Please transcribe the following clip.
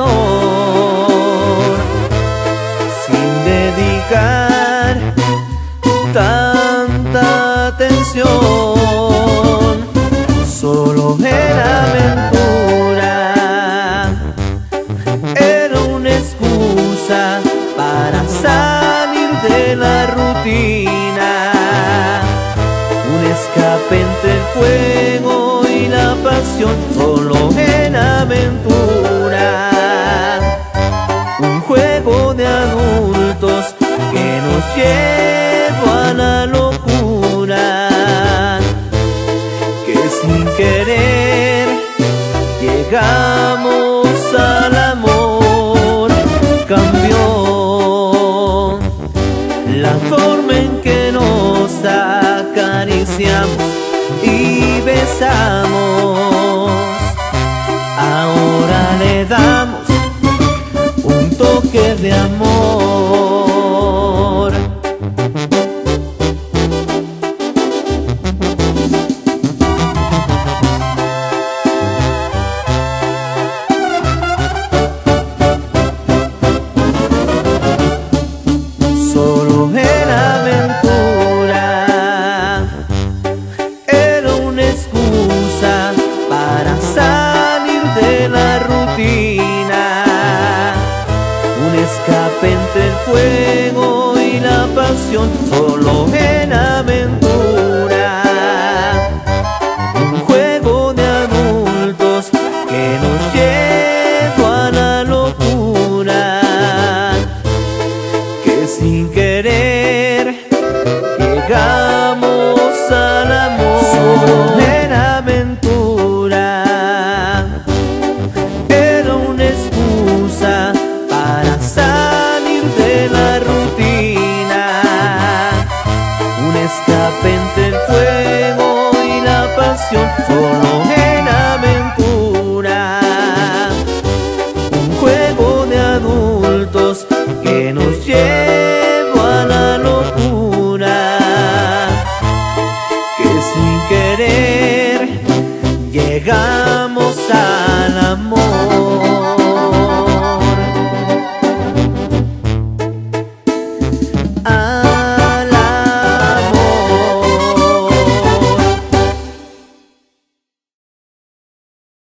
calor, sin dedicar tanta atención. Solo era aventura, era una excusa para salir de la rutina, un escape entre el fuego y la pasión. Solo era aventura, un juego de adultos que nos llevó a la locura, que sin querer llegamos al amor. Cambió la forma en que nos acariciamos y besamos. Ahora le damos un toque de amor. Solo era aventura, era una excusa para salir de la rutina, un escape entre el fuego y la pasión. Solo era aventura, un juego de adultos que nos llevó a la locura, que sin querer llegamos al amor. Solo era aventura, era una excusa para salir de la rutina, un escape entre el fuego y la pasión. Solo era aventura, un juego de adultos que nos